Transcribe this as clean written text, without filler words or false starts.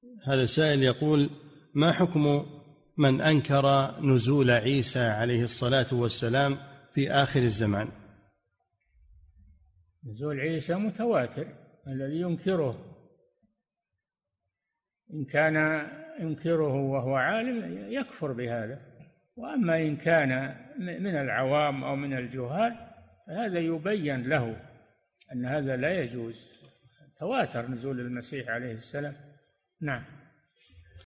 هذا سائل يقول: ما حكم من أنكر نزول عيسى عليه الصلاة والسلام في آخر الزمان؟ نزول عيسى متواتر، الذي ينكره إن كان ينكره وهو عالم يكفر بهذا، وأما إن كان من العوام أو من الجهال فهذا يبين له أن هذا لا يجوز. تواتر نزول المسيح عليه السلام. نعم.